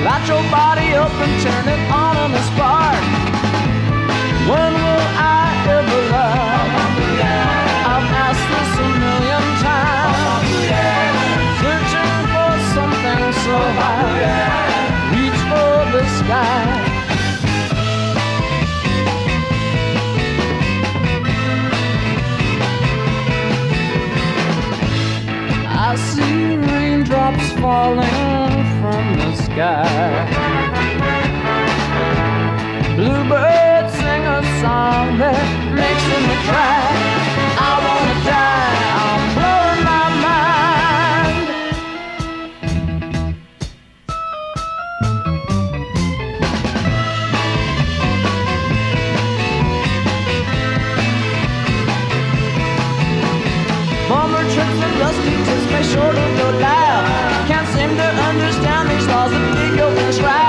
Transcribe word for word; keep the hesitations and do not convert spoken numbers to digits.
Light your body up and turn it on in a spark. When will I ever love? I've asked this a million times, searching for something so high. Reach for the sky. I see raindrops falling from the sky. Bluebirds sing a song that makes me cry. I wanna die, I'm blowing my mind. Bummer trips and rusty tips make sure to go loud. Can't seem to understand these laws that dig open strife.